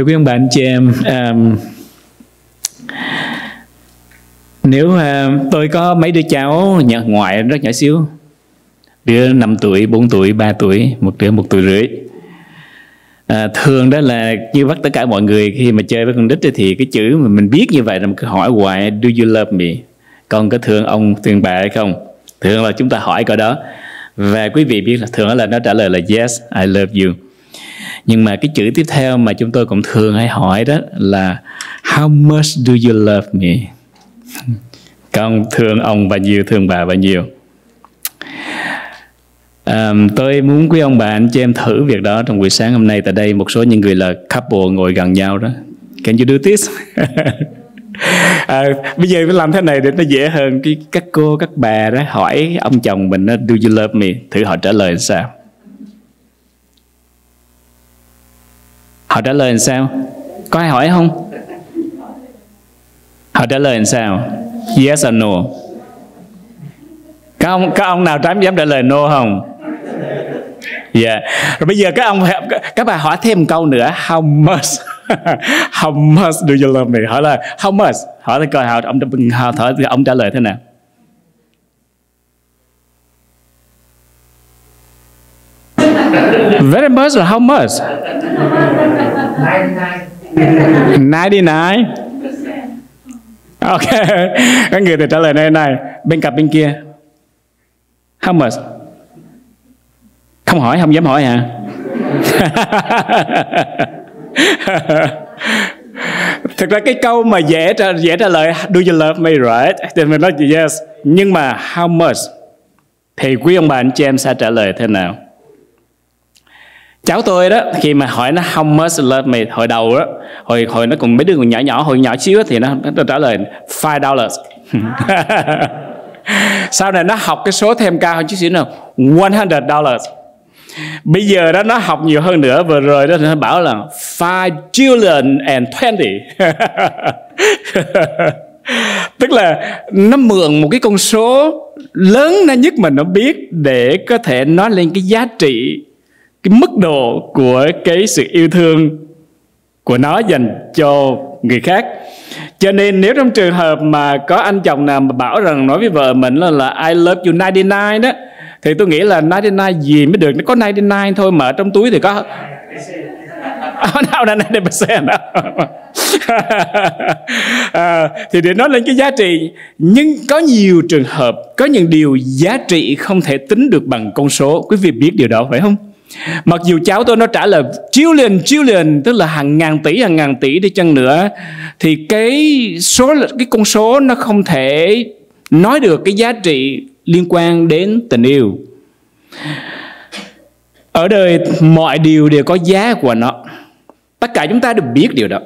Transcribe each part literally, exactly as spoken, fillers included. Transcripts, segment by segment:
Thưa quý ông bà anh chị em, um, nếu uh, tôi có mấy đứa cháu nhỏ ngoại rất nhỏ xíu, đứa năm tuổi, bốn tuổi, ba tuổi, một đứa một tuổi rưỡi. À, thường đó là như bắt tất cả mọi người khi mà chơi với con nít thì cái chữ mà mình biết như vậy là mình cứ hỏi hoài, do you love me? Con có thương ông, thương bà hay không? Thường là chúng ta hỏi câu đó. Và quý vị biết là thường là nó trả lời là yes, I love you. Nhưng mà cái chữ tiếp theo mà chúng tôi cũng thường hay hỏi đó là how much do you love me? Con thương ông bao nhiêu, thương bà bao nhiêu? À, tôi muốn quý ông bà anh chị em thử việc đó trong buổi sáng hôm nay. Tại đây một số những người là couple ngồi gần nhau đó. Can you do this? À, bây giờ phải làm thế này để nó dễ hơn. Cái các cô, các bà đó hỏi ông chồng mình đó, do you love me? Thử họ trả lời sao? Họ trả lời làm sao? Có ai hỏi không? Họ trả lời làm sao? Yes or no? Các ông, các ông nào dám dám trả lời no không? Dạ. Yeah. Rồi bây giờ các ông, các bà hỏi thêm một câu nữa. How much? How much do you love me? Hỏi là how much? Hỏi là coi họ ông hỏi ông trả lời thế nào? Very much là how much? ninety-nine. Ok. Các người thì trả lời này này. Bên cạnh bên kia, how much? Không hỏi, không dám hỏi hả? Thực ra cái câu mà dễ trả, dễ trả lời do you love me, right? Thì mình nói yes. Nhưng mà how much? Thì quý ông bà anh chị em sẽ trả lời thế nào? Cháu tôi đó, khi mà hỏi nó how much love me, hồi đầu đó, hồi hồi nó còn mấy đứa còn nhỏ nhỏ, hồi nhỏ xíu thì nó, nó trả lời five dollars. Sau này nó học cái số thêm cao hơn chút xíu nào, one hundred dollars. Bây giờ đó nó học nhiều hơn nữa, vừa rồi đó nó bảo là five trillion and twenty. Tức là nó mượn một cái con số lớn nhất mà nó biết để có thể nói lên cái giá trị, cái mức độ của cái sự yêu thương của nó dành cho người khác. Cho nên nếu trong trường hợp mà có anh chồng nào mà bảo rằng nói với vợ mình là, là I love you ninety-nine đó, thì tôi nghĩ là ninety-nine gì mới được, nó có ninety-nine thôi mà trong túi thì có nào là ninety percent đó. À, thì để nói lên cái giá trị. Nhưng có nhiều trường hợp, có những điều giá trị không thể tính được bằng con số. Quý vị biết điều đó phải không? Mặc dù cháu tôi nó trả lời trillion, trillion, tức là hàng ngàn tỷ, hàng ngàn tỷ đi chăng nữa, thì cái số, cái con số nó không thể nói được cái giá trị liên quan đến tình yêu. Ở đời mọi điều đều có giá của nó. Tất cả chúng ta đều biết điều đó.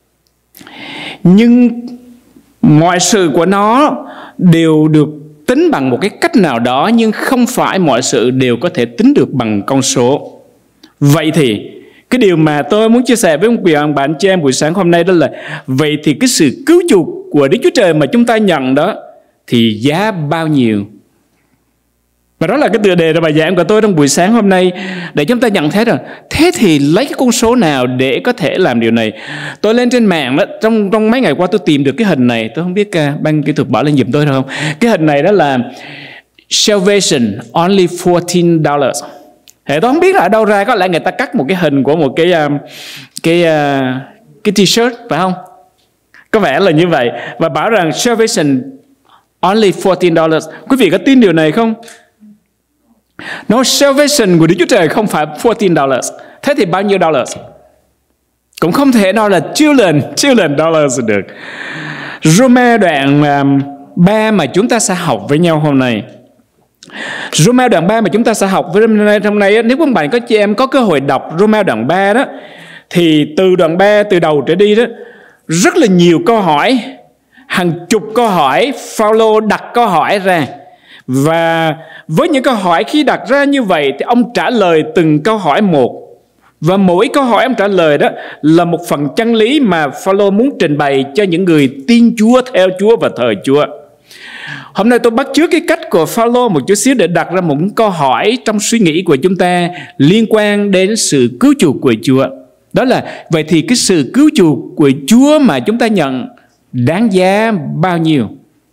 Nhưng mọi sự của nó đều được tính bằng một cái cách nào đó, nhưng không phải mọi sự đều có thể tính được bằng con số. Vậy thì cái điều mà tôi muốn chia sẻ với ông bạn chị em buổi sáng hôm nay đó là vậy thì cái sự cứu chuộc của Đức Chúa Trời mà chúng ta nhận đó thì giá bao nhiêu? Và đó là cái tựa đề của bài giảng của tôi trong buổi sáng hôm nay, để chúng ta nhận thấy rằng thế thì lấy cái con số nào để có thể làm điều này. Tôi lên trên mạng đó, trong trong mấy ngày qua tôi tìm được cái hình này. Tôi không biết uh, ban kỹ thuật bảo lên giùm tôi được không. Cái hình này đó là salvation only fourteen dollars. Thì tôi không biết là ở đâu ra, có lẽ người ta cắt một cái hình của một cái uh, cái uh, cái t-shirt phải không? Có vẻ là như vậy, và bảo rằng salvation only fourteen dollars. Quý vị có tin điều này không? No, salvation của Đức Chúa Trời không phải fourteen dollars. Thế thì bao nhiêu dollars? Cũng không thể nói là trillion, trillion dollars được. Roma đoạn ba mà chúng ta sẽ học với nhau hôm nay. Roma đoạn ba mà chúng ta sẽ học với hôm nay, nếu các bạn có chị em có cơ hội đọc Roma đoạn ba đó, thì từ đoạn ba, từ đầu trở đi đó, rất là nhiều câu hỏi, hàng chục câu hỏi, Phaolô đặt câu hỏi ra. Và với những câu hỏi khi đặt ra như vậy thì ông trả lời từng câu hỏi một. Và mỗi câu hỏi ông trả lời đó là một phần chân lý mà Phaolô muốn trình bày cho những người tin Chúa, theo Chúa và thờ Chúa. Hôm nay tôi bắt chước cái cách của Phaolô một chút xíu để đặt ra một câu hỏi trong suy nghĩ của chúng ta liên quan đến sự cứu chuộc của Chúa. Đó là vậy thì cái sự cứu chuộc của Chúa mà chúng ta nhận đáng giá bao nhiêu?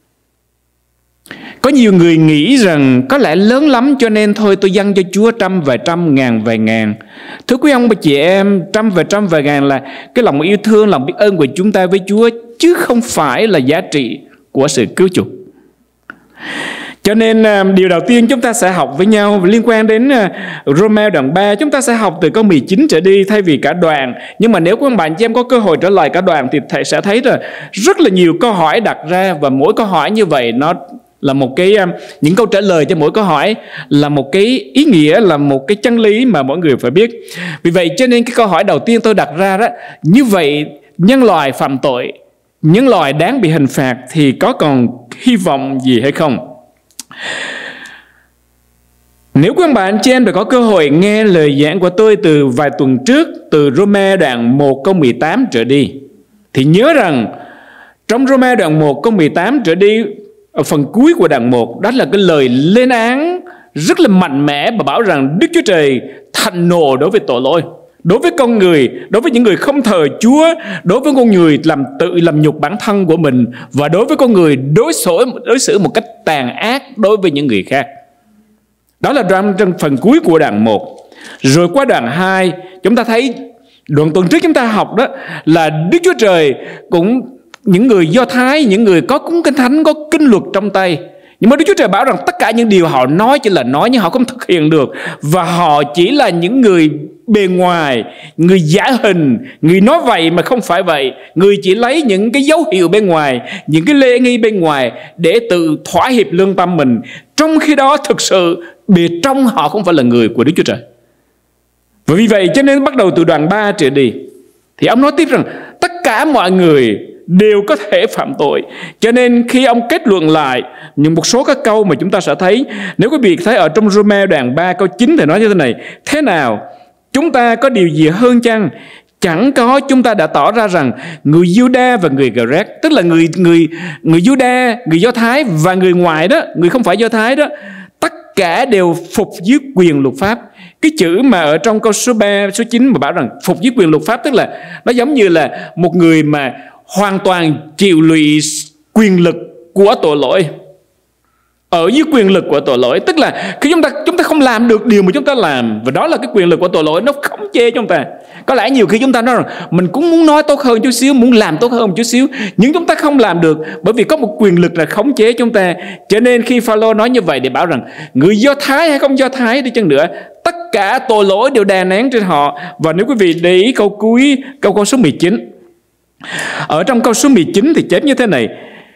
Có nhiều người nghĩ rằng có lẽ lớn lắm cho nên thôi tôi dâng cho Chúa trăm vài trăm, ngàn vài ngàn. Thưa quý ông bà chị em, trăm vài trăm vài ngàn là cái lòng yêu thương, lòng biết ơn của chúng ta với Chúa, chứ không phải là giá trị của sự cứu chuộc. Cho nên điều đầu tiên chúng ta sẽ học với nhau liên quan đến Roma đoạn ba. Chúng ta sẽ học từ câu mười chín trở đi thay vì cả đoạn. Nhưng mà nếu các bạn chị em có cơ hội trở lại cả đoạn thì thầy sẽ thấy là rất là nhiều câu hỏi đặt ra. Và mỗi câu hỏi như vậy nó là một cái, những câu trả lời cho mỗi câu hỏi là một cái ý nghĩa, là một cái chân lý mà mỗi người phải biết. Vì vậy cho nên cái câu hỏi đầu tiên tôi đặt ra đó, như vậy nhân loại phạm tội, nhân loại đáng bị hình phạt thì có còn hy vọng gì hay không? Nếu các bạn chị em đã có cơ hội nghe lời giảng của tôi từ vài tuần trước, từ Roma đoạn một câu mười tám trở đi, thì nhớ rằng trong Roma đoạn một câu mười tám trở đi, ở phần cuối của đoạn một, đó là cái lời lên án rất là mạnh mẽ và bảo rằng Đức Chúa Trời thạnh nộ đối với tội lỗi, đối với con người, đối với những người không thờ Chúa, đối với con người làm tự làm nhục bản thân của mình, và đối với con người đối xử, đối xử một cách tàn ác đối với những người khác. Đó là trong, trong phần cuối của đoạn một. Rồi qua đoạn hai, chúng ta thấy đoạn tuần trước chúng ta học đó là Đức Chúa Trời cũng, những người Do Thái, những người có cúng kinh thánh, có kinh luật trong tay, nhưng mà Đức Chúa Trời bảo rằng tất cả những điều họ nói chỉ là nói, nhưng họ không thực hiện được. Và họ chỉ là những người bề ngoài, người giả hình, người nói vậy mà không phải vậy, người chỉ lấy những cái dấu hiệu bên ngoài, những cái lễ nghi bên ngoài để tự thỏa hiệp lương tâm mình. Trong khi đó thực sự bề trong họ không phải là người của Đức Chúa Trời. Và vì vậy cho nên bắt đầu từ đoạn ba trở đi thì ông nói tiếp rằng tất cả mọi người đều có thể phạm tội. Cho nên khi ông kết luận lại những một số các câu mà chúng ta sẽ thấy, nếu quý vị thấy ở trong Roma đoạn ba câu chín thì nói như thế này: thế nào, chúng ta có điều gì hơn chăng? Chẳng có, chúng ta đã tỏ ra rằng người Giu-đa và người Gờ-rét, tức là người người người Giu-đa, người Do Thái và người ngoài đó, người không phải Do Thái đó, tất cả đều phục dưới quyền luật pháp. Cái chữ mà ở trong câu số ba, số chín mà bảo rằng phục dưới quyền luật pháp, tức là nó giống như là một người mà hoàn toàn chịu lụy quyền lực của tội lỗi, ở dưới quyền lực của tội lỗi. Tức là khi chúng ta chúng ta không làm được điều mà chúng ta làm, và đó là cái quyền lực của tội lỗi, nó khống chế chúng ta. Có lẽ nhiều khi chúng ta nói rằng mình cũng muốn nói tốt hơn chút xíu, muốn làm tốt hơn một chút xíu, nhưng chúng ta không làm được bởi vì có một quyền lực là khống chế chúng ta. Cho nên khi Pha-lô nói như vậy để bảo rằng người Do Thái hay không Do Thái đi chăng nữa, tất cả tội lỗi đều đè nén trên họ. Và nếu quý vị để ý câu cuối, câu câu số mười chín, ở trong câu số mười chín thì chép như thế này: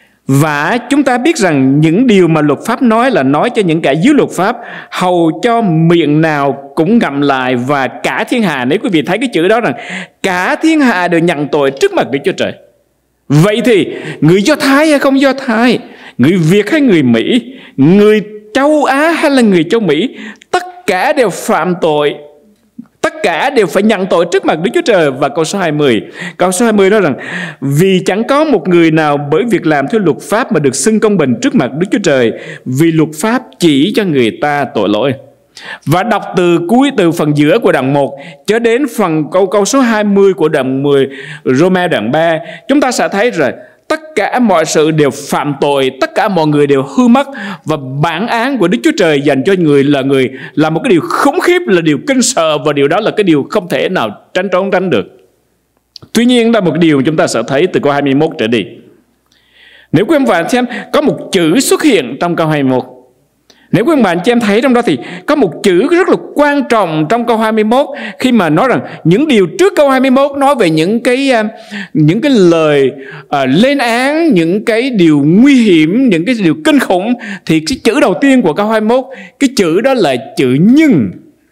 và chúng ta biết rằng những điều mà luật pháp nói là nói cho những kẻ dưới luật pháp, hầu cho miệng nào cũng ngậm lại, và cả thiên hạ. Nếu quý vị thấy cái chữ đó, rằng cả thiên hạ đều nhận tội trước mặt Đức Chúa Trời. Vậy thì người Do Thái hay không Do Thái, người Việt hay người Mỹ, người châu Á hay là người châu Mỹ, tất cả đều phạm tội, tất cả đều phải nhận tội trước mặt Đức Chúa Trời. Và câu số hai mươi, câu số hai mươi nói rằng vì chẳng có một người nào bởi việc làm theo luật pháp mà được xưng công bình trước mặt Đức Chúa Trời, vì luật pháp chỉ cho người ta tội lỗi. Và đọc từ cuối, từ phần giữa của đoạn một cho đến phần câu câu số hai mươi của đoạn mười Roma đoạn ba, chúng ta sẽ thấy rồi tất cả mọi sự đều phạm tội, tất cả mọi người đều hư mất, và bản án của Đức Chúa Trời dành cho người là người là một cái điều khủng khiếp, là điều kinh sợ, và điều đó là cái điều không thể nào tránh trốn tránh được. Tuy nhiên đó là một điều chúng ta sẽ thấy từ câu hai mươi mốt trở đi. Nếu quý bạn xem có một chữ xuất hiện trong câu hai mươi mốt, nếu quý bạn chị em thấy trong đó thì có một chữ rất là quan trọng trong câu hai mươi mốt, khi mà nói rằng những điều trước câu hai mươi mốt nói về những cái những cái lời uh, lên án, những cái điều nguy hiểm, những cái điều kinh khủng, thì cái chữ đầu tiên của câu hai mươi mốt, cái chữ đó là chữ nhưng.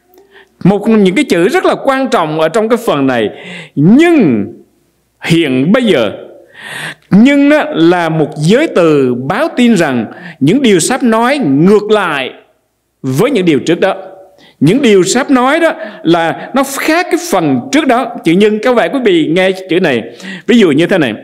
Một những cái chữ rất là quan trọng ở trong cái phần này. Nhưng hiện bây giờ, nhưng đó là một giới từ báo tin rằng những điều sắp nói ngược lại với những điều trước đó. Những điều sắp nói đó là nó khác cái phần trước đó. Chữ nhưng, các bạn quý vị nghe chữ này. Ví dụ như thế này: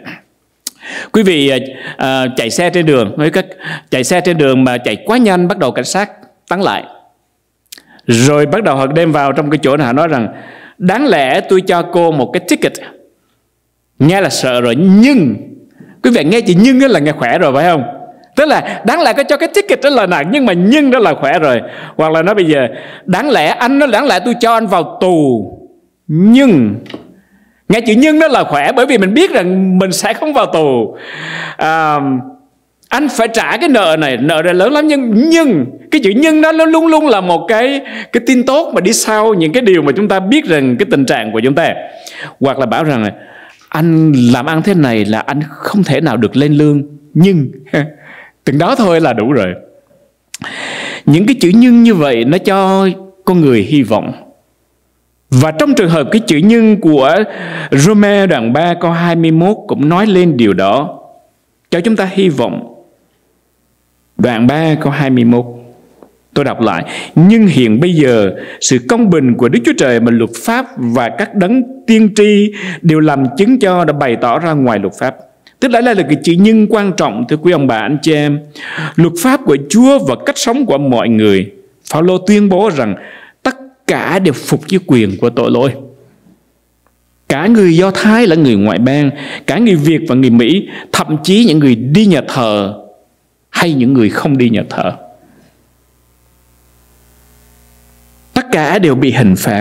quý vị uh, chạy xe trên đường, chạy xe trên đường mà chạy quá nhanh, bắt đầu cảnh sát tán lại. Rồi bắt đầu họ đem vào trong cái chỗ này, họ nói rằng đáng lẽ tôi cho cô một cái ticket. Nghe là sợ rồi, nhưng quý vị nghe chữ nhưng đó là nghe khỏe rồi phải không? Tức là đáng lẽ có cho cái ticket đó là nặng, nhưng mà nhưng đó là khỏe rồi. Hoặc là nói bây giờ đáng lẽ anh nó đáng lẽ tôi cho anh vào tù, nhưng nghe chữ nhưng đó là khỏe, bởi vì mình biết rằng mình sẽ không vào tù. à, Anh phải trả cái nợ này, nợ này lớn lắm, nhưng nhưng cái chữ nhưng đó nó luôn luôn là một cái cái tin tốt mà đi sau những cái điều mà chúng ta biết rằng cái tình trạng của chúng ta. Hoặc là bảo rằng là anh làm ăn thế này là anh không thể nào được lên lương, nhưng từng đó thôi là đủ rồi. Những cái chữ nhưng như vậy nó cho con người hy vọng. Và trong trường hợp cái chữ nhưng của Roma đoạn ba câu hai mươi mốt cũng nói lên điều đó, cho chúng ta hy vọng. Đoạn ba câu hai mươi mốt, tôi đọc lại: nhưng hiện bây giờ sự công bình của Đức Chúa Trời mà luật pháp và các đấng tiên tri đều làm chứng cho đã bày tỏ ra ngoài luật pháp. Tức là đây là cái chữ nhưng quan trọng, thưa quý ông bà anh chị em. Luật pháp của Chúa và cách sống của mọi người. Phao-lô tuyên bố rằng tất cả đều phục với quyền của tội lỗi. Cả người Do Thái là người ngoại bang, cả người Việt và người Mỹ, thậm chí những người đi nhà thờ hay những người không đi nhà thờ, tất cả đều bị hình phạt.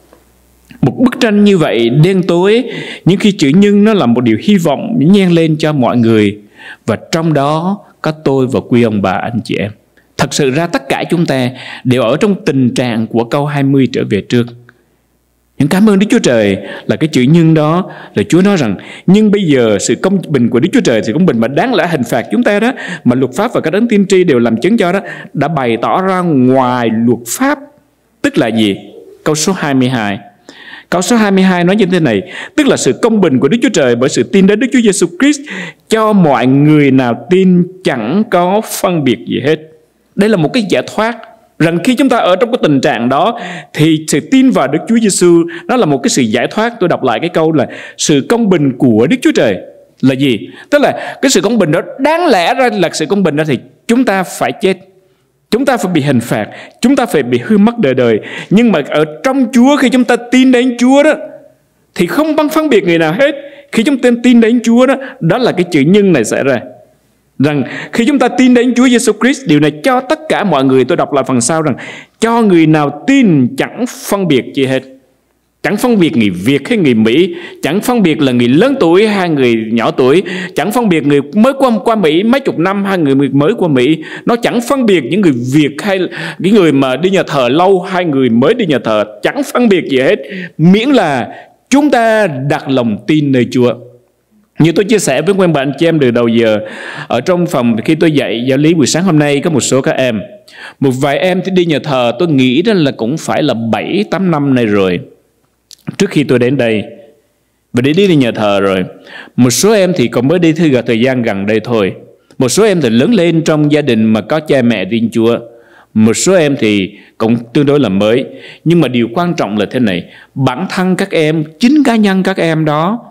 Một bức tranh như vậy đen tối, nhưng khi chữ nhưng nó là một điều hy vọng nhen lên cho mọi người, và trong đó có tôi và quý ông bà anh chị em. Thật sự ra tất cả chúng ta đều ở trong tình trạng của câu hai mươi trở về trước. Nhưng cảm ơn Đức Chúa Trời là cái chữ nhưng đó là Chúa nói rằng nhưng bây giờ sự công bình của Đức Chúa Trời, sự công bình mà đáng lẽ hình phạt chúng ta đó, mà luật pháp và các đấng tiên tri đều làm chứng cho đó, đã bày tỏ ra ngoài luật pháp. Tức là gì? Câu số hai mươi hai. Câu số hai mươi hai nói như thế này: tức là sự công bình của Đức Chúa Trời bởi sự tin đến Đức Chúa Giêsu Christ cho mọi người nào tin, chẳng có phân biệt gì hết. Đây là một cái giải thoát, rằng khi chúng ta ở trong cái tình trạng đó thì sự tin vào Đức Chúa Giêsu nó là một cái sự giải thoát. Tôi đọc lại cái câu là sự công bình của Đức Chúa Trời là gì? Tức là cái sự công bình đó đáng lẽ ra là sự công bình đó thì chúng ta phải chết, chúng ta phải bị hình phạt, chúng ta phải bị hư mất đời đời. Nhưng mà ở trong Chúa, khi chúng ta tin đến Chúa đó thì không băng phân biệt người nào hết. Khi chúng ta tin đến Chúa đó, đó là cái chữ nhưng này xảy ra. Rằng khi chúng ta tin đến Chúa Giêsu Christ, điều này cho tất cả mọi người. Tôi đọc lại phần sau rằng cho người nào tin chẳng phân biệt gì hết. Chẳng phân biệt người Việt hay người Mỹ, chẳng phân biệt là người lớn tuổi hay người nhỏ tuổi, chẳng phân biệt người mới qua, qua Mỹ mấy chục năm hay người mới qua Mỹ. Nó chẳng phân biệt những người Việt hay những người mà đi nhà thờ lâu hay người mới đi nhà thờ, chẳng phân biệt gì hết, miễn là chúng ta đặt lòng tin nơi Chúa. Như tôi chia sẻ với quen bạn chị em từ đầu giờ, ở trong phòng khi tôi dạy giáo lý buổi sáng hôm nay, có một số các em, một vài em thì đi nhà thờ, tôi nghĩ đó là cũng phải là bảy tám năm nay rồi, trước khi tôi đến đây, và để đi đi nhà thờ rồi. Một số em thì còn mới đi thư thời gian gần đây thôi. Một số em thì lớn lên trong gia đình mà có cha mẹ tin Chúa. Một số em thì cũng tương đối là mới. Nhưng mà điều quan trọng là thế này: bản thân các em, chính cá nhân các em đó,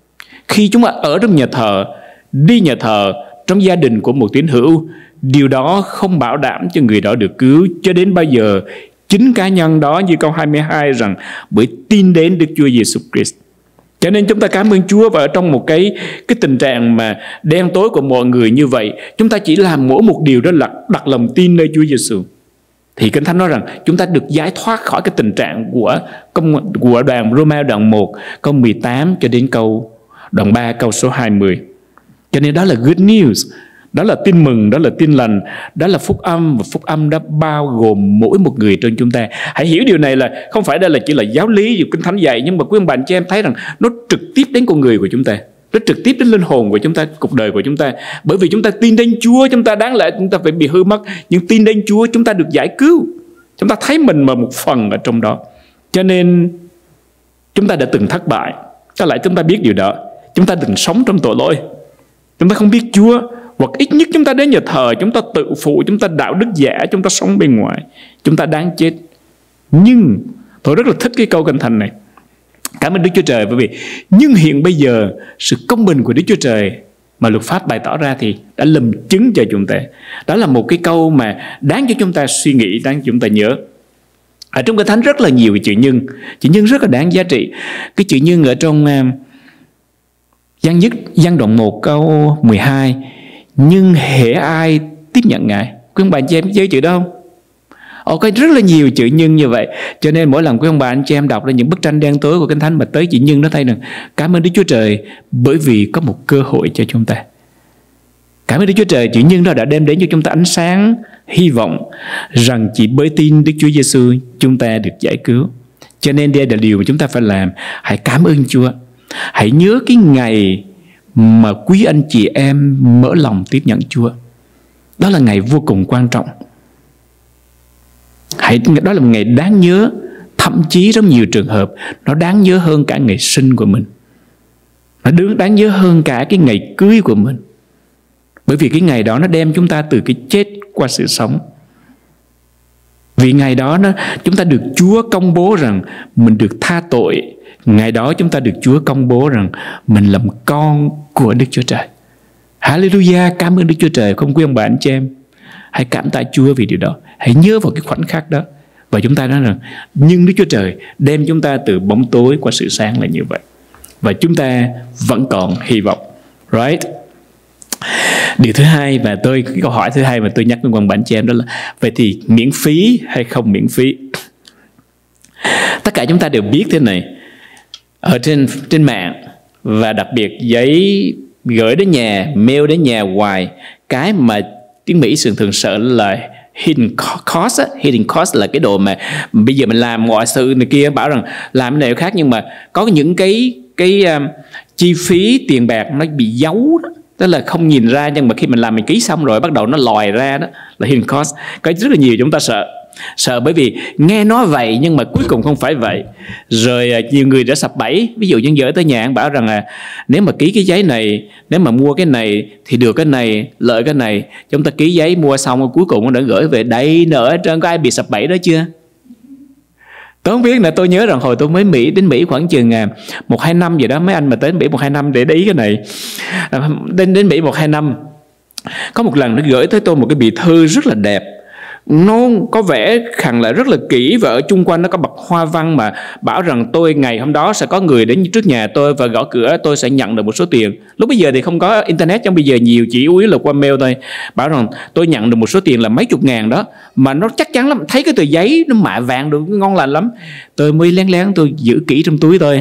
khi chúng ta ở trong nhà thờ, đi nhà thờ trong gia đình của một tín hữu, điều đó không bảo đảm cho người đó được cứu cho đến bao giờ chính cá nhân đó, như câu hai mươi hai rằng bởi tin đến Đức Chúa Giêsu Christ. Cho nên chúng ta cảm ơn Chúa, và ở trong một cái cái tình trạng mà đen tối của mọi người như vậy, chúng ta chỉ làm mỗi một điều đó là đặt lòng tin nơi Chúa Giêsu. Thì Kinh Thánh nói rằng chúng ta được giải thoát khỏi cái tình trạng của công của đoạn Roma đoạn một câu mười tám cho đến câu đoạn ba câu số hai mươi. Cho nên đó là good news, đó là tin mừng, đó là tin lành, đó là phúc âm, và phúc âm đó bao gồm mỗi một người trong chúng ta. Hãy hiểu điều này là không phải đây là chỉ là giáo lý, Kinh Thánh dạy, nhưng mà quý ông bà anh chị em thấy rằng nó trực tiếp đến con người của chúng ta, nó trực tiếp đến linh hồn của chúng ta, cuộc đời của chúng ta. Bởi vì chúng ta tin đến Chúa, chúng ta đáng lẽ chúng ta phải bị hư mất, nhưng tin đến Chúa chúng ta được giải cứu. Chúng ta thấy mình mà một phần ở trong đó. Cho nên chúng ta đã từng thất bại, có lại chúng ta biết điều đó. Chúng ta từng sống trong tội lỗi, chúng ta không biết Chúa, hoặc ít nhất chúng ta đến nhà thờ, chúng ta tự phụ, chúng ta đạo đức giả, chúng ta sống bên ngoài, chúng ta đáng chết. Nhưng tôi rất là thích cái câu Kinh Thánh này. Cảm ơn Đức Chúa Trời, bởi vì nhưng hiện bây giờ sự công bình của Đức Chúa Trời mà luật pháp bày tỏ ra thì đã làm chứng cho chúng ta. Đó là một cái câu mà đáng cho chúng ta suy nghĩ, đáng cho chúng ta nhớ. Ở trong Kinh Thánh rất là nhiều chữ nhưng, chữ nhưng rất là đáng giá trị. Cái chữ nhưng ở trong uh, Giăng nhất Giăng đoạn một câu mười hai, nhưng hễ ai tiếp nhận Ngài. Quý ông bà anh chị em chơi chữ đó không? Ồ, có rất là nhiều chữ nhưng như vậy. Cho nên mỗi lần quý ông bà anh chị em đọc ra những bức tranh đen tối của Kinh Thánh mà tới chữ nhưng, nó thấy rằng cảm ơn Đức Chúa Trời bởi vì có một cơ hội cho chúng ta. Cảm ơn Đức Chúa Trời, chữ nhưng đó đã đem đến cho chúng ta ánh sáng, hy vọng rằng chỉ bởi tin Đức Chúa Giêsu chúng ta được giải cứu. Cho nên đây là điều mà chúng ta phải làm. Hãy cảm ơn Chúa. Hãy nhớ cái ngày mà quý anh chị em mở lòng tiếp nhận Chúa. Đó là ngày vô cùng quan trọng. Hãy, đó là một ngày đáng nhớ. Thậm chí trong nhiều trường hợp nó đáng nhớ hơn cả ngày sinh của mình. Nó đáng nhớ hơn cả cái ngày cưới của mình. Bởi vì cái ngày đó nó đem chúng ta từ cái chết qua sự sống. Vì ngày đó nó, chúng ta được Chúa công bố rằng mình được tha tội. Ngày đó chúng ta được Chúa công bố rằng mình là một con của Đức Chúa Trời. Hallelujah, cảm ơn Đức Chúa Trời. Không quý ông bà anh chị em, hãy cảm tạ Chúa vì điều đó. Hãy nhớ vào cái khoảnh khắc đó. Và chúng ta nói rằng nhưng Đức Chúa Trời đem chúng ta từ bóng tối qua sự sáng là như vậy. Và chúng ta vẫn còn hy vọng. Right? Điều thứ hai, và tôi cái câu hỏi thứ hai mà tôi nhắc với quần bạn chị em đó là vậy thì miễn phí hay không miễn phí? Tất cả chúng ta đều biết thế này, ở trên trên mạng và đặc biệt giấy gửi đến nhà, mail đến nhà hoài, cái mà tiếng Mỹ thường thường sợ là hidden cost. Hidden cost là cái đồ mà bây giờ mình làm mọi sự này kia, bảo rằng làm cái này khác, nhưng mà có những cái cái um, chi phí tiền bạc nó bị giấu đó. Tức là không nhìn ra, nhưng mà khi mình làm mình ký xong rồi bắt đầu nó lòi ra, đó là hidden cost. Có rất là nhiều chúng ta sợ. Sợ bởi vì nghe nói vậy nhưng mà cuối cùng không phải vậy. Rồi nhiều người đã sập bẫy. Ví dụ như gửi tới nhà bảo rằng là nếu mà ký cái giấy này, nếu mà mua cái này thì được cái này, lợi cái này. Chúng ta ký giấy mua xong rồi cuối cùng nó đã gửi về đây nữa hết trơn. Có ai bị sập bẫy đó chưa? Tôi không biết, là tôi nhớ rằng hồi tôi mới Mỹ đến Mỹ khoảng chừng một hai năm gì đó, mấy anh mà tới Mỹ một hai năm để để ý cái này. Đến đến Mỹ một hai năm, có một lần nó gửi tới tôi một cái bì thư rất là đẹp. Nó có vẻ khẳng lại rất là kỹ, và ở chung quanh nó có bọc hoa văn mà bảo rằng tôi ngày hôm đó sẽ có người đến trước nhà tôi và gõ cửa, tôi sẽ nhận được một số tiền. Lúc bây giờ thì không có internet, trong bây giờ nhiều, chỉ yếu là qua mail thôi. Bảo rằng tôi nhận được một số tiền là mấy chục ngàn đó, mà nó chắc chắn lắm, thấy cái tờ giấy nó mạ vàng được, ngon lành lắm. Tôi mới lén lén tôi giữ kỹ trong túi tôi,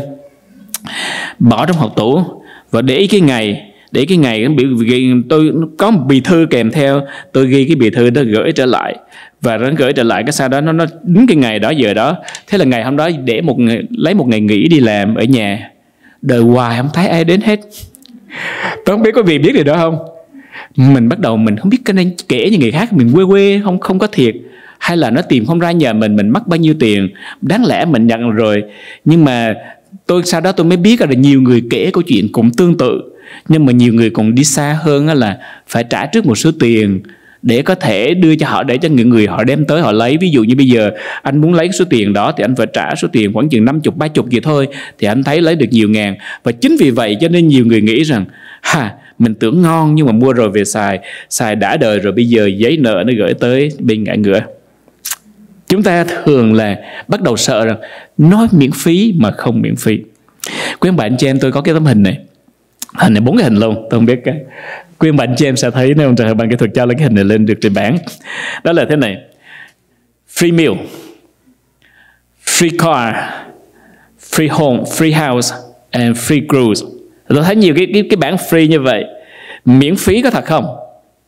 bỏ trong hộp tủ và để ý cái ngày. Để cái ngày tôi có một bì thư kèm theo, tôi ghi cái bì thư đó gửi trở lại, và nó gửi trở lại cái sau đó nó nó đúng cái ngày đó giờ đó. Thế là ngày hôm đó để một ngày, lấy một ngày nghỉ đi làm ở nhà, đợi hoài không thấy ai đến hết. Tôi không biết có vì biết điều đó không. Mình bắt đầu mình không biết cái nên kể như người khác, mình quê quê không không có thiệt, hay là nó tìm không ra nhờ mình, mình mất bao nhiêu tiền, đáng lẽ mình nhận rồi. Nhưng mà tôi sau đó tôi mới biết là nhiều người kể câu chuyện cũng tương tự. Nhưng mà nhiều người còn đi xa hơn là phải trả trước một số tiền để có thể đưa cho họ, để cho những người họ đem tới họ lấy. Ví dụ như bây giờ anh muốn lấy số tiền đó thì anh phải trả số tiền khoảng chừng năm mươi, ba mươi gì thôi, thì anh thấy lấy được nhiều ngàn. Và chính vì vậy cho nên nhiều người nghĩ rằng ha, mình tưởng ngon nhưng mà mua rồi về xài, xài đã đời rồi bây giờ giấy nợ nó gửi tới bên ngã ngựa. Chúng ta thường là bắt đầu sợ rằng nói miễn phí mà không miễn phí. Quý ông bạn cho em, tôi có cái tấm hình này. Hình này bốn cái hình luôn, tôi không biết cái quý ông bạn cho em sẽ thấy nếu trường hợp ban kỹ thuật cho lấy cái hình này lên được trên bảng. Đó là thế này: free meal, free car, free home, free house and free cruise. Tôi thấy nhiều cái cái cái bảng free như vậy. Miễn phí có thật không?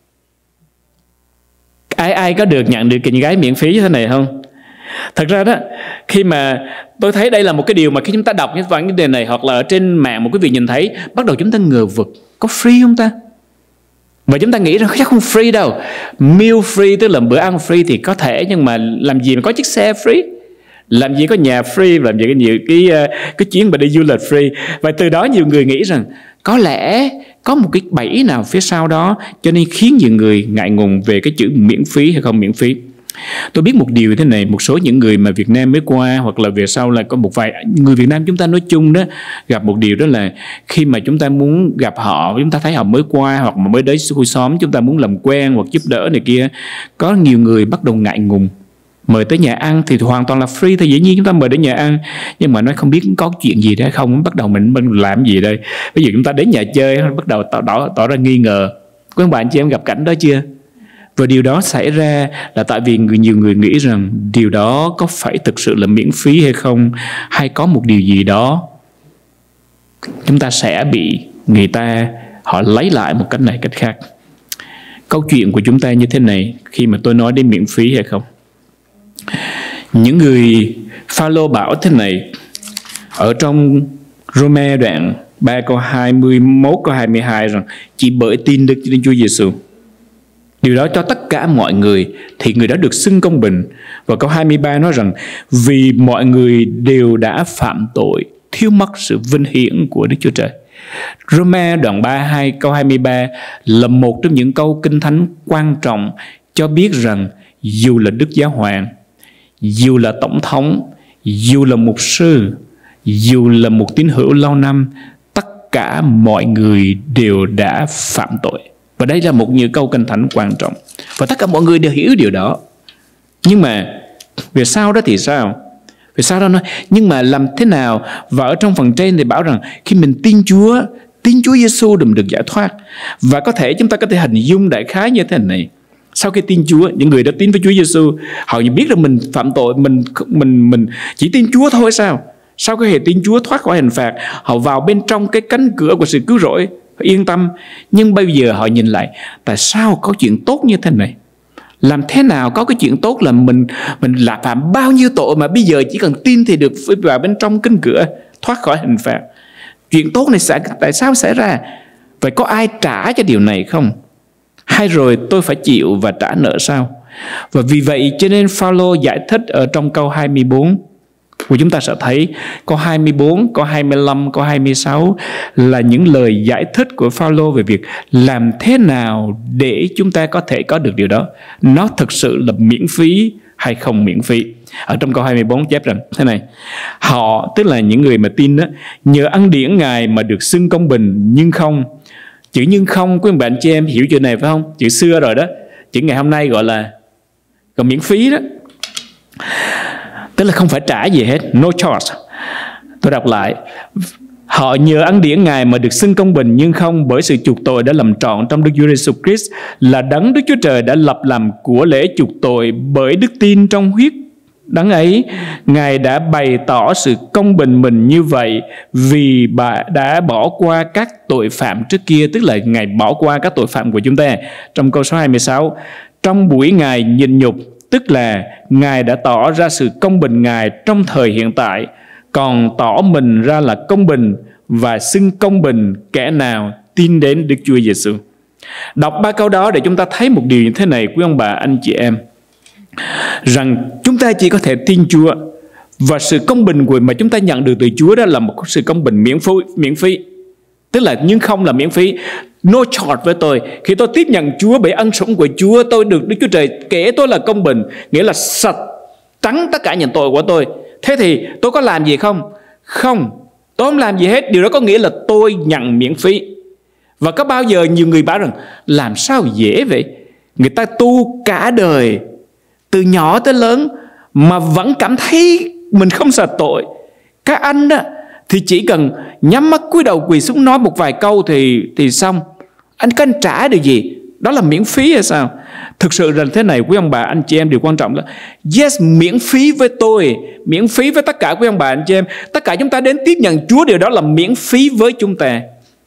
Ai ai có được nhận được cái gái miễn phí như thế này không? Thật ra đó, khi mà tôi thấy đây là một cái điều mà khi chúng ta đọc những vấn đề này, hoặc là ở trên mạng một cái việc nhìn thấy, bắt đầu chúng ta ngờ vực, có free không ta? Và chúng ta nghĩ rằng chắc không free đâu. Meal free tức là bữa ăn free thì có thể, nhưng mà làm gì mà có chiếc xe free, làm gì có nhà free, làm gì có nhiều cái cái chuyến mà đi du lịch free. Và từ đó nhiều người nghĩ rằng có lẽ có một cái bẫy nào phía sau đó, cho nên khiến nhiều người ngại ngùng về cái chữ miễn phí hay không miễn phí. Tôi biết một điều thế này, một số những người mà Việt Nam mới qua, hoặc là về sau là có một vài người Việt Nam chúng ta nói chung đó, gặp một điều đó là khi mà chúng ta muốn gặp họ, chúng ta thấy họ mới qua hoặc mà mới đến khu xóm, chúng ta muốn làm quen hoặc giúp đỡ này kia, có nhiều người bắt đầu ngại ngùng. Mời tới nhà ăn thì hoàn toàn là free, thì dĩ nhiên chúng ta mời đến nhà ăn. Nhưng mà nói không biết có chuyện gì đó không, bắt đầu mình, mình làm gì đây. Bây giờ chúng ta đến nhà chơi, bắt đầu tỏ, tỏ, tỏ ra nghi ngờ. Các bạn chị em gặp cảnh đó chưa? Và điều đó xảy ra là tại vì người, nhiều người nghĩ rằng điều đó có phải thực sự là miễn phí hay không, hay có một điều gì đó chúng ta sẽ bị người ta họ lấy lại một cách này cách khác. Câu chuyện của chúng ta như thế này khi mà tôi nói đến miễn phí hay không. Những người Pha-lô bảo thế này ở trong Rô-me đoạn ba câu hai mươi mốt câu hai mươi hai rằng chỉ bởi tin Đức Chúa Giêsu, điều đó cho tất cả mọi người thì người đó được xưng công bình. Và câu hai mươi ba nói rằng vì mọi người đều đã phạm tội thiếu mất sự vinh hiển của Đức Chúa Trời. Rô-me đoạn ba hai câu hai mươi ba là một trong những câu kinh thánh quan trọng cho biết rằng dù là Đức Giáo Hoàng, dù là Tổng thống, dù là mục sư, dù là một tín hữu lâu năm, tất cả mọi người đều đã phạm tội. Và đây là một những câu kinh thánh quan trọng, và tất cả mọi người đều hiểu điều đó. Nhưng mà về sau đó thì sao? Về sau đó nói nhưng mà làm thế nào? Và ở trong phần trên thì bảo rằng khi mình tin Chúa, tin Chúa Giêsu để mình được giải thoát. Và có thể chúng ta có thể hình dung đại khái như thế này. Sau khi tin Chúa, những người đã tin với Chúa Giêsu, họ biết rằng mình phạm tội, mình mình mình chỉ tin Chúa thôi sao? Sau khi họ tin Chúa thoát khỏi hình phạt, họ vào bên trong cái cánh cửa của sự cứu rỗi, yên tâm. Nhưng bây giờ họ nhìn lại, tại sao có chuyện tốt như thế này? Làm thế nào có cái chuyện tốt là mình mình là phạm bao nhiêu tội mà bây giờ chỉ cần tin thì được vào bên trong cánh cửa thoát khỏi hình phạt? Chuyện tốt này sẽ, tại sao xảy ra? Vậy có ai trả cho điều này không? Hay rồi tôi phải chịu và trả nợ sao? Và vì vậy cho nên Pha-lô giải thích ở trong câu hai mươi bốn của chúng ta sẽ thấy câu hai mươi bốn, câu hai mươi lăm, câu hai mươi sáu là những lời giải thích của Pha-lô về việc làm thế nào để chúng ta có thể có được điều đó. Nó thực sự là miễn phí hay không miễn phí. Ở trong câu hai mươi bốn chép rằng thế này: họ, tức là những người mà tin đó, nhờ ân điển Ngài mà được xưng công bình, nhưng không. Chữ nhưng không, quý bạn chị em hiểu chữ này phải không? Chữ xưa rồi đó, chữ ngày hôm nay gọi là còn miễn phí đó, tức là không phải trả gì hết, no charge. Tôi đọc lại: họ nhờ ân điển Ngài mà được xưng công bình, nhưng không, bởi sự chuộc tội đã làm trọn trong Đức Chúa Giêsu Christ, là đấng Đức Chúa Trời đã lập làm của lễ chuộc tội bởi đức tin trong huyết đấng ấy. Ngài đã bày tỏ sự công bình mình như vậy vì bà đã bỏ qua các tội phạm trước kia, tức là Ngài bỏ qua các tội phạm của chúng ta. Trong câu số hai mươi sáu, trong buổi Ngài nhịn nhục, tức là Ngài đã tỏ ra sự công bình Ngài trong thời hiện tại, còn tỏ mình ra là công bình và xưng công bình kẻ nào tin đến Đức Chúa Giêsu. Đọc ba câu đó để chúng ta thấy một điều như thế này, quý ông bà, anh chị em, rằng chúng ta chỉ có thể tin Chúa, và sự công bình của mà chúng ta nhận được từ Chúa đó là một sự công bình miễn phí, miễn phí. Tức là nhưng không là miễn phí, no charge với tôi. Khi tôi tiếp nhận Chúa bởi ân sủng của Chúa, tôi được Đức Chúa Trời kể tôi là công bình, nghĩa là sạch trắng tất cả những tội của tôi. Thế thì tôi có làm gì không? Không, tôi không làm gì hết. Điều đó có nghĩa là tôi nhận miễn phí. Và có bao giờ nhiều người bảo rằng làm sao dễ vậy? Người ta tu cả đời từ nhỏ tới lớn mà vẫn cảm thấy mình không sợ tội. Các anh đó thì chỉ cần nhắm mắt cúi đầu quỳ xuống nói một vài câu thì thì xong. Anh có anh trả được gì? Đó là miễn phí hay sao? Thực sự là thế này, quý ông bà anh chị em, điều quan trọng là yes, miễn phí với tôi, miễn phí với tất cả quý ông bà anh chị em. Tất cả chúng ta đến tiếp nhận Chúa, điều đó là miễn phí với chúng ta.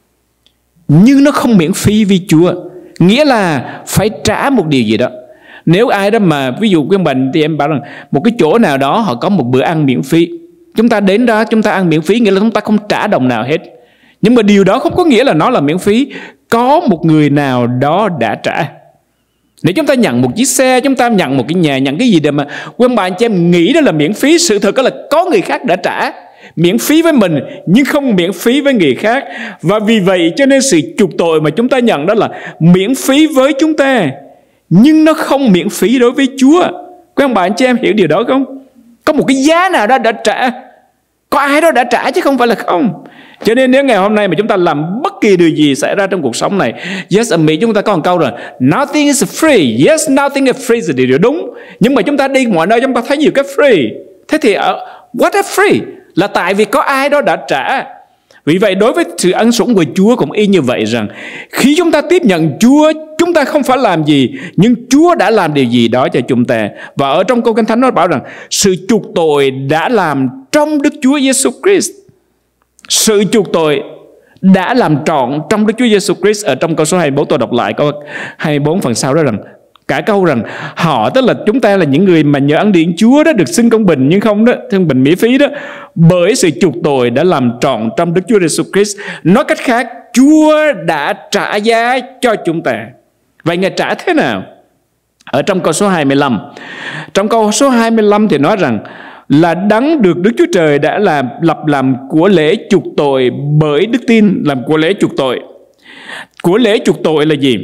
Nhưng nó không miễn phí với Chúa, nghĩa là phải trả một điều gì đó. Nếu ai đó mà ví dụ quý ông bà thì em bảo rằng một cái chỗ nào đó họ có một bữa ăn miễn phí, chúng ta đến đó chúng ta ăn miễn phí, nghĩa là chúng ta không trả đồng nào hết. Nhưng mà điều đó không có nghĩa là nó là miễn phí. Có một người nào đó đã trả. Nếu chúng ta nhận một chiếc xe, chúng ta nhận một cái nhà, nhận cái gì để mà quý ông bà anh chị em nghĩ đó là miễn phí, sự thật đó là có người khác đã trả. Miễn phí với mình nhưng không miễn phí với người khác. Và vì vậy cho nên sự chuộc tội mà chúng ta nhận đó là miễn phí với chúng ta, nhưng nó không miễn phí đối với Chúa. Quý ông bà anh chị em hiểu điều đó không? Có một cái giá nào đó đã trả. Có ai đó đã trả chứ không phải là không. Cho nên nếu ngày hôm nay mà chúng ta làm bất kỳ điều gì xảy ra trong cuộc sống này, yes, ở Mỹ chúng ta có một câu rồi, nothing is free. Yes, nothing is free là điều đúng. Nhưng mà chúng ta đi mọi nơi chúng ta thấy nhiều cái free. Thế thì uh, what is free? Là tại vì có ai đó đã trả. Vì vậy đối với sự ân sủng của Chúa cũng y như vậy, rằng khi chúng ta tiếp nhận Chúa, chúng ta không phải làm gì, nhưng Chúa đã làm điều gì đó cho chúng ta. Và ở trong câu Kinh Thánh nó bảo rằng sự chuộc tội đã làm trong Đức Chúa Giêsu Christ. Sự chuộc tội đã làm trọn trong Đức Chúa Giêsu Christ. Ở trong câu số hai mươi bốn, tôi đọc lại câu hai mươi bốn phần sau đó rằng cả câu rằng họ, tức là chúng ta là những người mà nhờ ân điển Chúa đó được xưng công bình, nhưng không đó, công bình miễn phí đó, bởi sự chuộc tội đã làm trọn trong Đức Chúa Giêsu Christ. Nói cách khác, Chúa đã trả giá cho chúng ta. Vậy Ngài trả thế nào? Ở trong câu số hai mươi lăm, trong câu số hai mươi lăm thì nói rằng là đấng được Đức Chúa Trời đã làm lập làm của lễ chuộc tội bởi đức tin, làm của lễ chuộc tội. Của lễ chuộc tội là gì?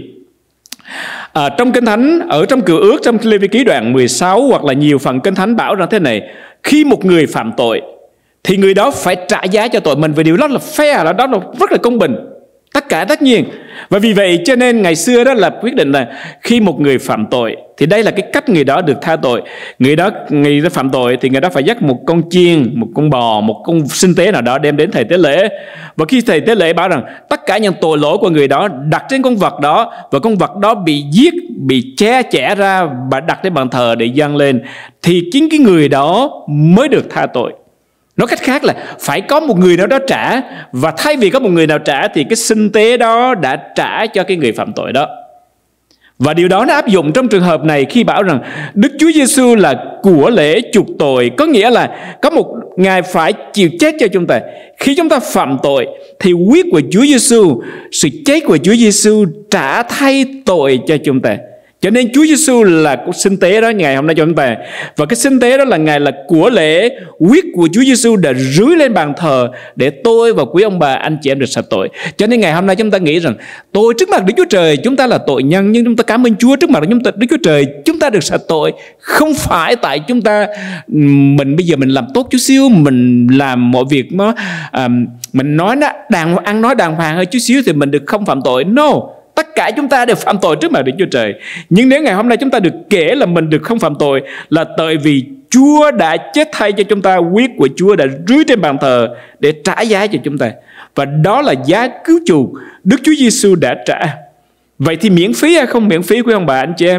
À, trong Kinh Thánh, ở trong Cựu Ước, trong Lê Vi Ký đoạn mười sáu hoặc là nhiều phần Kinh Thánh bảo rằng thế này: khi một người phạm tội thì người đó phải trả giá cho tội mình, vì điều đó là fair, là đó là rất là công bình. Tất cả tất nhiên. Và vì vậy cho nên ngày xưa đó là quyết định là khi một người phạm tội thì đây là cái cách người đó được tha tội. Người đó người đó phạm tội thì người đó phải dắt một con chiên, một con bò, một con sinh tế nào đó đem đến thầy tế lễ. Và khi thầy tế lễ bảo rằng tất cả những tội lỗi của người đó đặt trên con vật đó, và con vật đó bị giết, bị che chẻ ra và đặt trên bàn thờ để dâng lên, thì chính cái người đó mới được tha tội. Nói cách khác là phải có một người nào đó trả, và thay vì có một người nào trả thì cái sinh tế đó đã trả cho cái người phạm tội đó. Và điều đó nó áp dụng trong trường hợp này khi bảo rằng Đức Chúa Giêsu là của lễ chuộc tội, có nghĩa là có một Ngài phải chịu chết cho chúng ta. Khi chúng ta phạm tội thì huyết của Chúa Giêsu, sự chết của Chúa Giêsu trả thay tội cho chúng ta. Cho nên Chúa Giêsu là của sinh tế đó ngày hôm nay cho chúng ta. Và cái sinh tế đó là Ngài là của lễ, huyết của Chúa Giêsu đã rưới lên bàn thờ để tôi và quý ông bà anh chị em được sạch tội. Cho nên ngày hôm nay chúng ta nghĩ rằng tôi trước mặt Đức Chúa Trời chúng ta là tội nhân, nhưng chúng ta cảm ơn Chúa trước mặt chúng ta, Đức Chúa Trời chúng ta được sạch tội. Không phải tại chúng ta mình bây giờ mình làm tốt chút xíu, mình làm mọi việc nó à, mình nói nó đàng ăn nói đàng hoàng hơn chút xíu thì mình được không phạm tội. No. Tất cả chúng ta đều phạm tội trước mặt Đức Chúa Trời. Nhưng nếu ngày hôm nay chúng ta được kể là mình được không phạm tội, là tại vì Chúa đã chết thay cho chúng ta, huyết của Chúa đã rưới trên bàn thờ để trả giá cho chúng ta. Và đó là giá cứu chuộc Đức Chúa Giêsu đã trả. Vậy thì miễn phí hay không miễn phí quý ông bà anh chị em?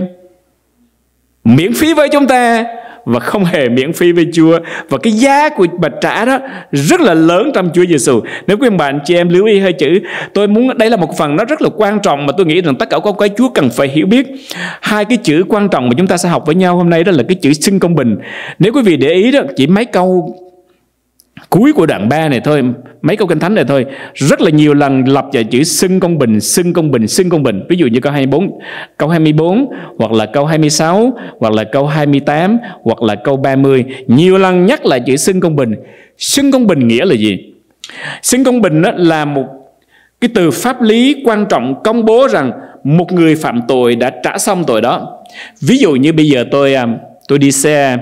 Miễn phí với chúng ta và không hề miễn phí với Chúa. Và cái giá của bà trả đó rất là lớn trong Chúa Giêsu. Nếu quý bạn chị em lưu ý hơi chữ, tôi muốn đây là một phần nó rất là quan trọng mà tôi nghĩ rằng tất cả con cái Chúa cần phải hiểu biết. Hai cái chữ quan trọng mà chúng ta sẽ học với nhau hôm nay đó là cái chữ xưng công bình. Nếu quý vị để ý đó, chỉ mấy câu cuối của đoạn ba này thôi, mấy câu Kinh Thánh này thôi, rất là nhiều lần lặp vào chữ xưng công bình, xưng công bình, xưng công bình. Ví dụ như câu hai mươi bốn, câu hai mươi bốn, hoặc là câu hai mươi sáu, hoặc là câu hai mươi tám, hoặc là câu ba mươi. Nhiều lần nhắc lại chữ xưng công bình. Xưng công bình nghĩa là gì? Xưng công bình đó là một cái từ pháp lý quan trọng công bố rằng một người phạm tội đã trả xong tội đó. Ví dụ như bây giờ tôi tôi đi xe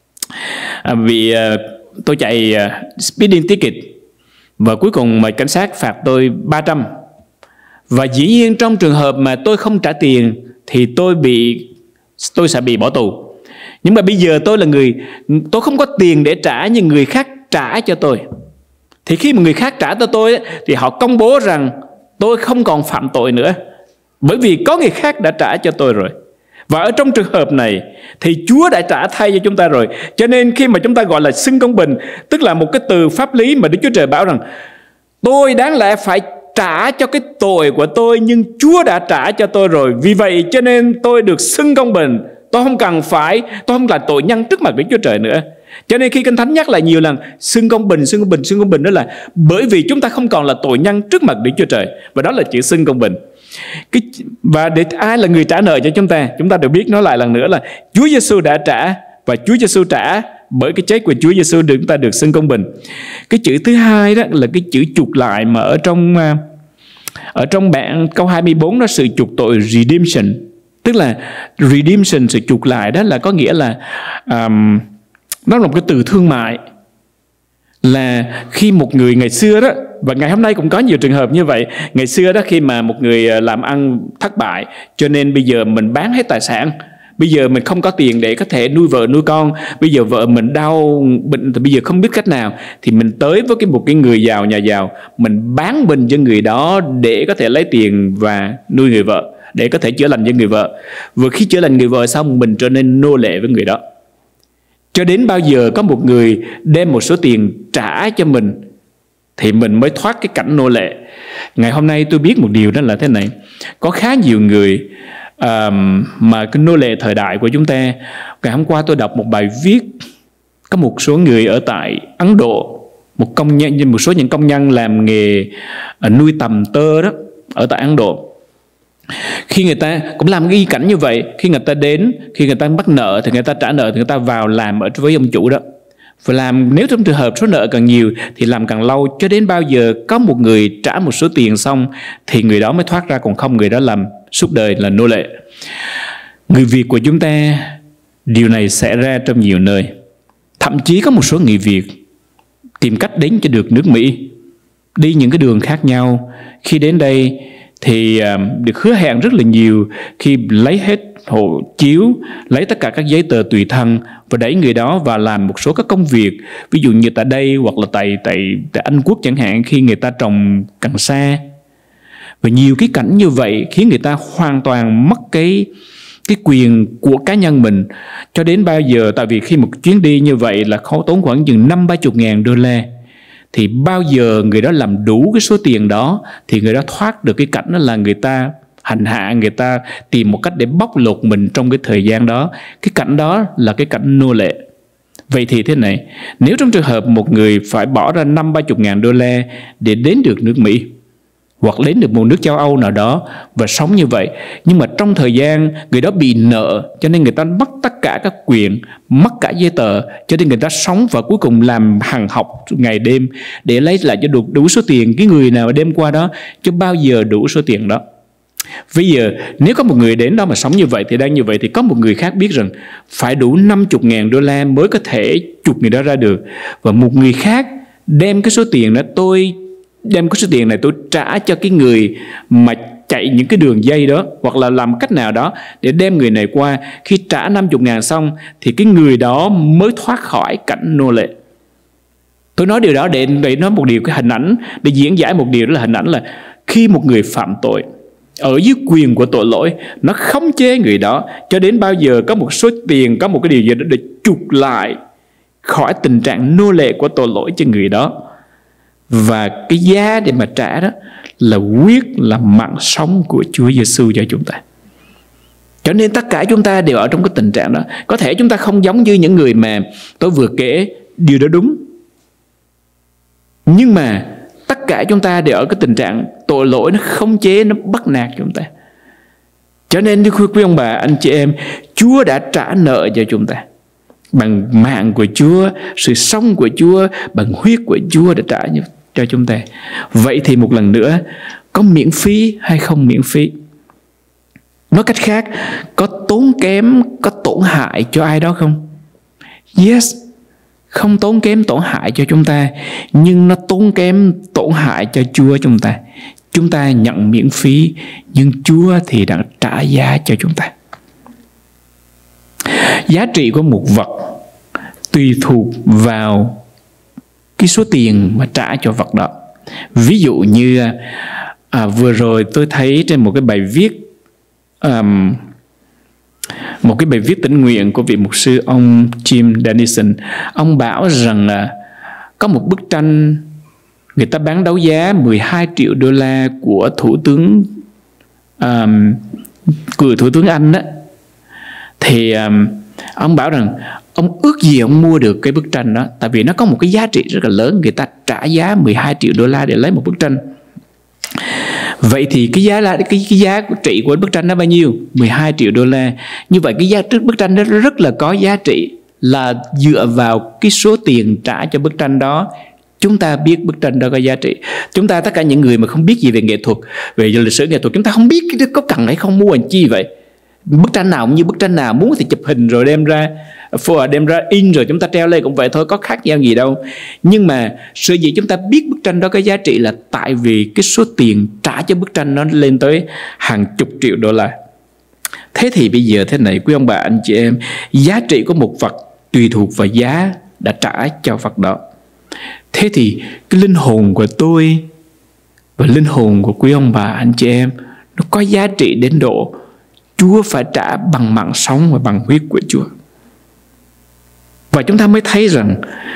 vì tôi chạy speeding ticket và cuối cùng mà cảnh sát phạt tôi ba trăm. Và dĩ nhiên trong trường hợp mà tôi không trả tiền thì tôi bị tôi sẽ bị bỏ tù. Nhưng mà bây giờ tôi là người, tôi không có tiền để trả nhưng người khác trả cho tôi. Thì khi mà người khác trả cho tôi thì họ công bố rằng tôi không còn phạm tội nữa, bởi vì có người khác đã trả cho tôi rồi. Và ở trong trường hợp này thì Chúa đã trả thay cho chúng ta rồi. Cho nên khi mà chúng ta gọi là xưng công bình, tức là một cái từ pháp lý mà Đức Chúa Trời bảo rằng tôi đáng lẽ phải trả cho cái tội của tôi, nhưng Chúa đã trả cho tôi rồi. Vì vậy cho nên tôi được xưng công bình. Tôi không cần phải, tôi không là tội nhân trước mặt Đức Chúa Trời nữa. Cho nên khi Kinh Thánh nhắc lại nhiều lần xưng công bình, xưng công bình, xưng công bình, đó là bởi vì chúng ta không còn là tội nhân trước mặt Đức Chúa Trời. Và đó là chữ xưng công bình. Cái, và để ai là người trả nợ cho chúng ta, chúng ta được biết nói lại lần nữa là Chúa Giêsu đã trả, và Chúa Giêsu trả bởi cái chết của Chúa Giêsu để chúng ta được xưng công bình. Cái chữ thứ hai đó là cái chữ chuộc lại mà ở trong ở trong bản câu hai mươi bốn đó, sự chuộc tội redemption, tức là redemption, sự chuộc lại đó là có nghĩa là um, nó là một cái từ thương mại. là khi một người ngày xưa đó, và ngày hôm nay cũng có nhiều trường hợp như vậy. Ngày xưa đó, khi mà một người làm ăn thất bại, cho nên bây giờ mình bán hết tài sản. Bây giờ mình không có tiền để có thể nuôi vợ nuôi con. Bây giờ vợ mình đau bệnh thì bây giờ không biết cách nào, thì mình tới với cái một cái người giàu, nhà giàu, mình bán mình cho người đó để có thể lấy tiền và nuôi người vợ, để có thể chữa lành cho người vợ. Vừa khi chữa lành người vợ xong, mình trở nên nô lệ với người đó. Cho đến bao giờ có một người đem một số tiền trả cho mình thì mình mới thoát cái cảnh nô lệ. Ngày hôm nay tôi biết một điều đó là thế này. Có khá nhiều người uh, mà cái nô lệ thời đại của chúng ta. Ngày hôm qua tôi đọc một bài viết, có một số người ở tại Ấn Độ, một công nhân, một số những công nhân làm nghề uh, nuôi tằm tơ đó ở tại Ấn Độ. Khi người ta cũng làm cái y cảnh như vậy, khi người ta đến, khi người ta mắc nợ thì người ta trả nợ, thì người ta vào làm ở với ông chủ đó. Và làm, nếu trong trường hợp số nợ càng nhiều thì làm càng lâu, cho đến bao giờ có một người trả một số tiền xong thì người đó mới thoát ra, còn không người đó làm suốt đời là nô lệ. Người Việt của chúng ta, điều này xảy ra trong nhiều nơi. Thậm chí có một số người Việt tìm cách đến cho được nước Mỹ, đi những cái đường khác nhau. Khi đến đây thì được hứa hẹn rất là nhiều, khi lấy hết hộ chiếu, lấy tất cả các giấy tờ tùy thân và đẩy người đó vào làm một số các công việc. Ví dụ như tại đây hoặc là tại, tại, tại Anh Quốc chẳng hạn, khi người ta trồng cần sa. Và nhiều cái cảnh như vậy khiến người ta hoàn toàn mất cái, cái quyền của cá nhân mình. Cho đến bao giờ, tại vì khi một chuyến đi như vậy là khó tốn khoảng chừng năm ba chục ngàn đô la, thì bao giờ người đó làm đủ cái số tiền đó thì người đó thoát được cái cảnh đó là người ta hành hạ, người ta tìm một cách để bóc lột mình trong cái thời gian đó. Cái cảnh đó là cái cảnh nô lệ. Vậy thì thế này, nếu trong trường hợp một người phải bỏ ra năm ba chục ngàn đô la để đến được nước Mỹ hoặc đến được một nước châu Âu nào đó và sống như vậy, nhưng mà trong thời gian người đó bị nợ, cho nên người ta mất tất cả các quyền, mất cả giấy tờ, cho nên người ta sống và cuối cùng làm hằng học ngày đêm để lấy lại cho đủ, đủ số tiền. Cái người nào đem qua đó cho bao giờ đủ số tiền đó. Bây giờ nếu có một người đến đó mà sống như vậy, thì đang như vậy thì có một người khác biết rằng phải đủ năm mươi ngàn đô la mới có thể chuộc người đó ra được. Và một người khác đem cái số tiền đó, tôi đem cái số tiền này tôi trả cho cái người mà chạy những cái đường dây đó, hoặc là làm cách nào đó để đem người này qua. Khi trả năm mươi ngàn xong thì cái người đó mới thoát khỏi cảnh nô lệ. Tôi nói điều đó để, để nói một điều, cái hình ảnh, để diễn giải một điều, đó là hình ảnh là khi một người phạm tội ở dưới quyền của tội lỗi, nó khống chế người đó cho đến bao giờ có một số tiền, có một cái điều gì đó để chuộc lại khỏi tình trạng nô lệ của tội lỗi cho người đó. Và cái giá để mà trả đó là quyết là mạng sống của Chúa Giêsu cho chúng ta. Cho nên tất cả chúng ta đều ở trong cái tình trạng đó. Có thể chúng ta không giống như những người mà tôi vừa kể, điều đó đúng. Nhưng mà tất cả chúng ta đều ở cái tình trạng tội lỗi nó khống chế, nó bắt nạt chúng ta. Cho nên quý ông bà, anh chị em, Chúa đã trả nợ cho chúng ta bằng mạng của Chúa, sự sống của Chúa, bằng huyết của Chúa đã trả cho chúng ta. Vậy thì một lần nữa, có miễn phí hay không miễn phí? Nói cách khác, có tốn kém, có tổn hại cho ai đó không? Yes, không tốn kém tổn hại cho chúng ta, nhưng nó tốn kém tổn hại cho Chúa chúng ta. Chúng ta nhận miễn phí, nhưng Chúa thì đã trả giá cho chúng ta. Giá trị của một vật tùy thuộc vào cái số tiền mà trả cho vật đó. Ví dụ như à, vừa rồi tôi thấy trên một cái bài viết um, một cái bài viết tĩnh nguyện của vị mục sư ông Jim Dennison. Ông bảo rằng là có một bức tranh người ta bán đấu giá mười hai triệu đô la của thủ tướng um, của thủ tướng Anh đó. Thì um, ông bảo rằng ông ước gì ông mua được cái bức tranh đó, tại vì nó có một cái giá trị rất là lớn. Người ta trả giá mười hai triệu đô la để lấy một bức tranh. Vậy thì cái giá là cái, cái giá của trị của bức tranh đó bao nhiêu? mười hai triệu đô la. Như vậy cái giá trước bức tranh đó rất là có giá trị, là dựa vào cái số tiền trả cho bức tranh đó. Chúng ta biết bức tranh đó có giá trị. Chúng ta, tất cả những người mà không biết gì về nghệ thuật, về lịch sử nghệ thuật, chúng ta không biết có cần hay không mua làm chi vậy. Bức tranh nào cũng như bức tranh nào, muốn thì chụp hình rồi đem ra phô đem ra in rồi chúng ta treo lên cũng vậy thôi, có khác nhau gì đâu. Nhưng mà sở dĩ chúng ta biết bức tranh đó có giá trị là tại vì cái số tiền trả cho bức tranh nó lên tới hàng chục triệu đô la. Thế thì bây giờ thế này quý ông bà anh chị em, giá trị của một vật tùy thuộc vào giá đã trả cho vật đó. Thế thì cái linh hồn của tôi và linh hồn của quý ông bà anh chị em nó có giá trị đến độ Chúa phải trả bằng mạng sống và bằng huyết của Chúa. Và chúng ta mới thấy rằng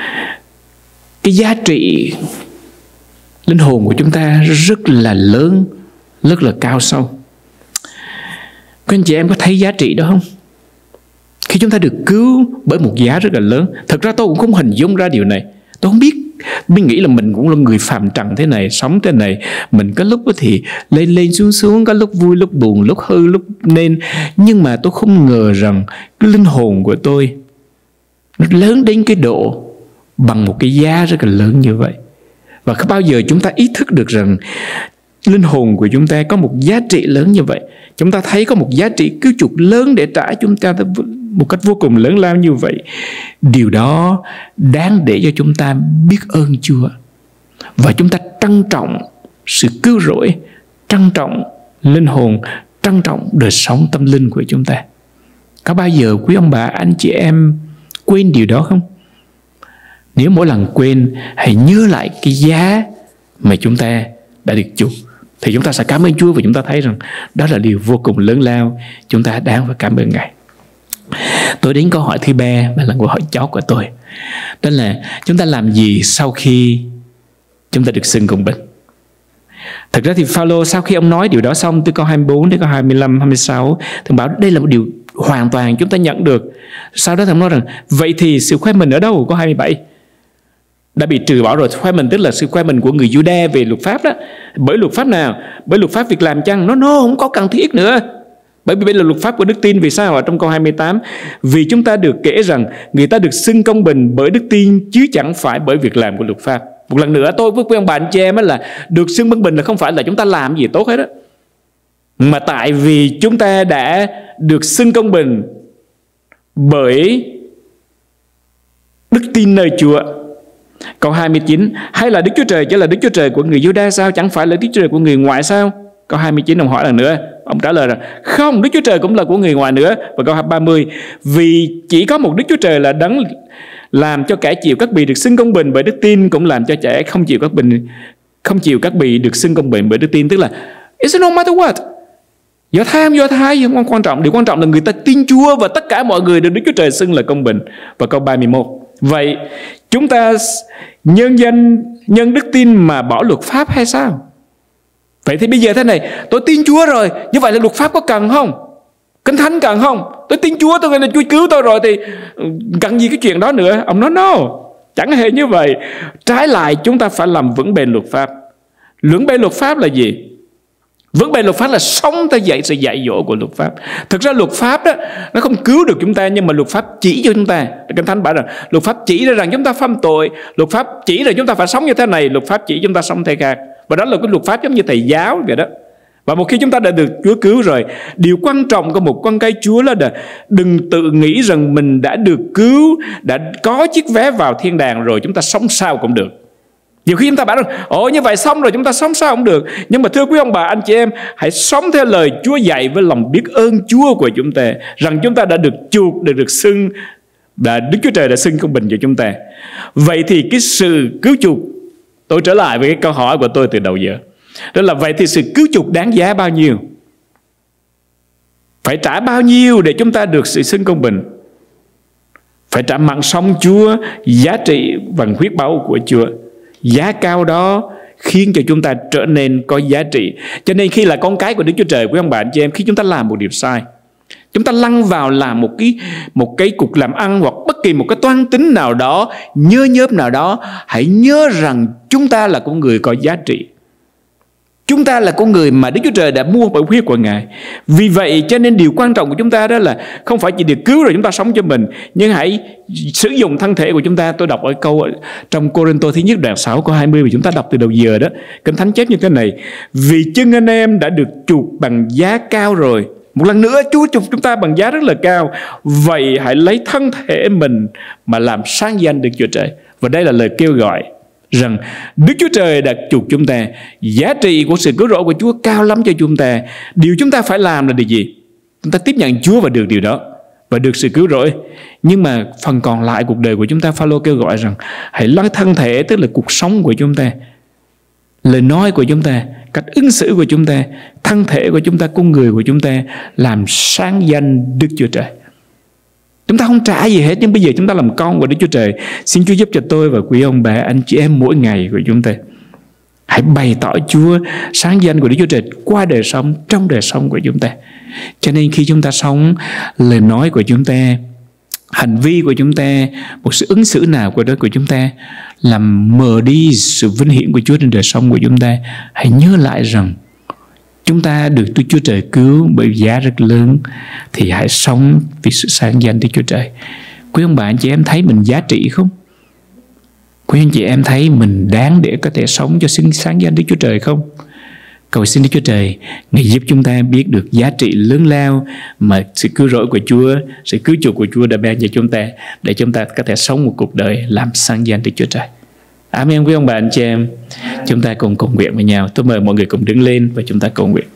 cái giá trị linh hồn của chúng ta rất là lớn, rất là cao sâu. Các anh chị em có thấy giá trị đó không? Khi chúng ta được cứu bởi một giá rất là lớn. Thật ra tôi cũng không hình dung ra điều này. Tôi không biết. Mình nghĩ là mình cũng là người phàm trần thế này, sống thế này. Mình có lúc thì lên lên xuống xuống, có lúc vui, lúc buồn, lúc hư, lúc nên. Nhưng mà tôi không ngờ rằng cái linh hồn của tôi nó lớn đến cái độ bằng một cái giá rất là lớn như vậy. Và không bao giờ chúng ta ý thức được rằng linh hồn của chúng ta có một giá trị lớn như vậy. Chúng ta thấy có một giá trị cứu chuộc lớn để trả chúng ta một cách vô cùng lớn lao như vậy. Điều đó đáng để cho chúng ta biết ơn Chúa. Và chúng ta trân trọng sự cứu rỗi, trân trọng linh hồn, trân trọng đời sống tâm linh của chúng ta. Có bao giờ quý ông bà, anh chị em quên điều đó không? Nếu mỗi lần quên, hãy nhớ lại cái giá mà chúng ta đã được chuộc, thì chúng ta sẽ cảm ơn Chúa và chúng ta thấy rằng đó là điều vô cùng lớn lao. Chúng ta đáng phải cảm ơn Ngài. Tôi đến câu hỏi thứ ba và là câu hỏi chót của tôi. Đó là chúng ta làm gì sau khi chúng ta được xưng công bình? Thật ra thì Phaolô sau khi ông nói điều đó xong, từ câu hai mươi bốn đến câu hai mươi lăm, hai mươi sáu, thì ông bảo đây là một điều hoàn toàn chúng ta nhận được. Sau đó thì ông nói rằng vậy thì sự khoe mình ở đâu? Câu hai mươi bảy đã bị trừ bỏ rồi. Khoe mình tức là sự khoe mình của người Giu-đa về luật pháp đó. Bởi luật pháp nào? Bởi luật pháp việc làm chăng? Nó nó không có cần thiết nữa. Bởi vì đây là luật pháp của đức tin. Vì sao? Ở trong câu hai mươi tám, vì chúng ta được kể rằng người ta được xưng công bình bởi đức tin chứ chẳng phải bởi việc làm của luật pháp. Một lần nữa tôi với quý ông bà anh chị em là được xưng công bình là không phải là chúng ta làm gì tốt hết đó, mà tại vì chúng ta đã được xưng công bình bởi đức tin nơi Chúa. Câu hai mươi chín, hay là Đức Chúa Trời chỉ là Đức Chúa Trời của người Giu-đa sao? Chẳng phải là Đức Chúa Trời của người ngoại sao? Câu hai mươi chín ông hỏi lần nữa, ông trả lời rằng không, Đức Chúa Trời cũng là của người ngoài nữa. Và câu ba mươi, vì chỉ có một Đức Chúa Trời là đấng làm cho kẻ chịu các bì được xưng công bình bởi đức tin, cũng làm cho kẻ không chịu các bình không chịu các bì được xưng công bình bởi đức tin. Tức là it's no matter what, Do Thái không Do Thái không quan trọng. Điều quan trọng là người ta tin Chúa và tất cả mọi người được Đức Chúa Trời xưng là công bình. Và câu ba mươi mốt, vậy chúng ta nhân danh nhân đức tin mà bỏ luật pháp hay sao? Vậy thì bây giờ thế này, tôi tin Chúa rồi, như vậy là luật pháp có cần không? Kinh Thánh cần không? Tôi tin Chúa, tôi là Chúa cứu tôi rồi thì cần gì cái chuyện đó nữa? Ông nói no, chẳng hề như vậy. Trái lại chúng ta phải làm vững bền luật pháp. Vững bền luật pháp là gì? Vững bền luật pháp là sống theo dạy sự dạy dỗ của luật pháp. Thực ra luật pháp đó nó không cứu được chúng ta, nhưng mà luật pháp chỉ cho chúng ta. Kinh Thánh bảo rằng luật pháp chỉ ra rằng chúng ta phạm tội, luật pháp chỉ ra chúng ta phải sống như thế này, luật pháp chỉ chúng ta sống thế khác. Và đó là cái luật pháp giống như thầy giáo vậy đó. Và một khi chúng ta đã được Chúa cứu rồi, điều quan trọng của một con cái Chúa là đừng tự nghĩ rằng mình đã được cứu, đã có chiếc vé vào thiên đàng rồi, chúng ta sống sao cũng được. Nhiều khi chúng ta bảo rằng ồ như vậy xong rồi chúng ta sống sao cũng được. Nhưng mà thưa quý ông bà anh chị em, hãy sống theo lời Chúa dạy với lòng biết ơn Chúa của chúng ta, rằng chúng ta đã được chuộc, được được xưng, đã Đức Chúa Trời đã xưng công bình cho chúng ta. Vậy thì cái sự cứu chuộc, tôi trở lại với cái câu hỏi của tôi từ đầu giờ, đó là vậy thì sự cứu chuộc đáng giá bao nhiêu? Phải trả bao nhiêu để chúng ta được sự xưng công bình? Phải trả mạng sống Chúa, giá trị bằng huyết báu của Chúa. Giá cao đó khiến cho chúng ta trở nên có giá trị. Cho nên khi là con cái của Đức Chúa Trời, quý ông bà anh chị em, khi chúng ta làm một điều sai, chúng ta lăn vào làm một cái một cái cuộc làm ăn hoặc bất kỳ một cái toan tính nào đó, nhơ nhớp nào đó, hãy nhớ rằng chúng ta là con người có giá trị. Chúng ta là con người mà Đức Chúa Trời đã mua bởi huyết của Ngài. Vì vậy cho nên điều quan trọng của chúng ta đó là không phải chỉ được cứu rồi chúng ta sống cho mình, nhưng hãy sử dụng thân thể của chúng ta. Tôi đọc ở câu trong Cô-rinh-tô thứ nhất đoạn sáu câu hai mươi, vì chúng ta đọc từ đầu giờ đó. Kinh Thánh chép như thế này: vì chưng anh em đã được chuộc bằng giá cao rồi, Một lần nữa Chúa chụp chúng ta bằng giá rất là cao. Vậy hãy lấy thân thể mình mà làm sáng danh Đức Chúa Trời. Và đây là lời kêu gọi rằng Đức Chúa Trời đã chuộc chúng ta. Giá trị của sự cứu rỗi của Chúa cao lắm cho chúng ta. Điều chúng ta phải làm là điều gì? Chúng ta tiếp nhận Chúa và được điều đó, và được sự cứu rỗi. Nhưng mà phần còn lại cuộc đời của chúng ta, Phao-lô kêu gọi rằng hãy lấy thân thể, tức là cuộc sống của chúng ta, lời nói của chúng ta, cách ứng xử của chúng ta, thân thể của chúng ta, con người của chúng ta làm sáng danh Đức Chúa Trời. Chúng ta không trả gì hết, nhưng bây giờ chúng ta làm con của Đức Chúa Trời. Xin Chúa giúp cho tôi và quý ông bà, anh chị em mỗi ngày của chúng ta hãy bày tỏ Chúa, sáng danh của Đức Chúa Trời qua đời sống, trong đời sống của chúng ta. Cho nên khi chúng ta sống, lời nói của chúng ta, hành vi của chúng ta, một sự ứng xử nào của đó của chúng ta làm mờ đi sự vinh hiển của Chúa trên đời sống của chúng ta. Hãy nhớ lại rằng chúng ta được Đức Chúa Trời cứu bởi giá rất lớn, thì hãy sống vì sự sáng danh Đức Chúa Trời. Quý ông bà anh chị em thấy mình giá trị không? Quý anh chị em thấy mình đáng để có thể sống cho xứng sáng danh Đức Chúa Trời không? Cầu xin Đức Chúa Trời Ngài giúp chúng ta biết được giá trị lớn lao mà sự cứu rỗi của Chúa, sự cứu chuộc của Chúa đã ban cho chúng ta, để chúng ta có thể sống một cuộc đời làm sáng danh Đức Chúa Trời. Amen quý ông bà anh chị em. Chúng ta cùng cầu nguyện với nhau. Tôi mời mọi người cùng đứng lên và chúng ta cầu nguyện.